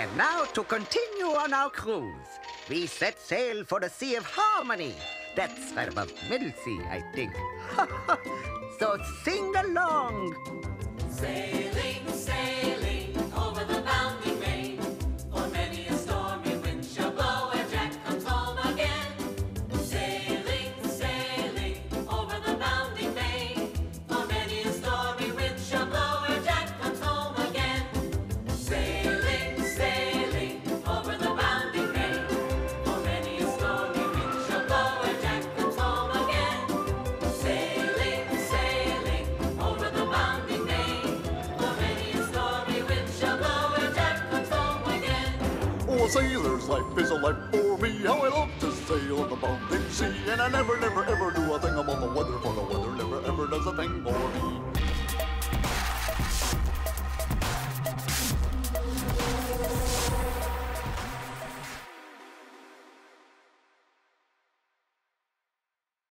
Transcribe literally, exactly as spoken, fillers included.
And now to continue on our cruise. We set sail for the Sea of Harmony. That's right above Middle Sea, I think. So sing along. Sailing, sailing over the bounding main. For many a stormy wind shall blow ere Jack comes home again. Sailing, sailing over the bounding main. For many a stormy wind shall blow ere Jack comes home again. Sailing, sailing over the bounding main. For many a stormy wind shall blow ere Jack comes home again. Sailing, sailing over the bounding main. For many a stormy wind shall blow ere Jack comes home again. Oh, a sailor's life is a life for me. How I love to sail on the bounding sea, and I never, never, ever do